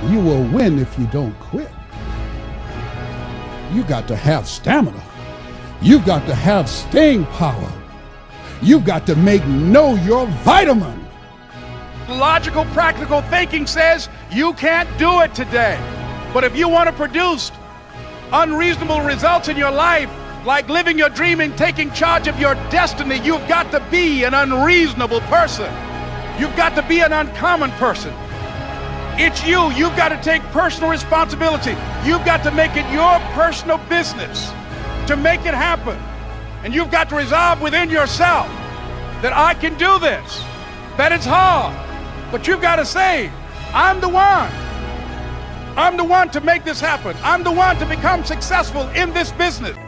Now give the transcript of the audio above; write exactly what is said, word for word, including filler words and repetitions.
You will win if you don't quit. You got to have stamina. You've got to have staying power. You've got to make no your vitamin. Logical, practical thinking says you can't do it today. But if you want to produce unreasonable results in your life, like living your dream and taking charge of your destiny, you've got to be an unreasonable person. You've got to be an uncommon person. It's you. You've got to take personal responsibility. You've got to make it your personal business to make it happen. And you've got to resolve within yourself that I can do this, that it's hard, but you've got to say, I'm the one. I'm the one to make this happen. I'm the one to become successful in this business.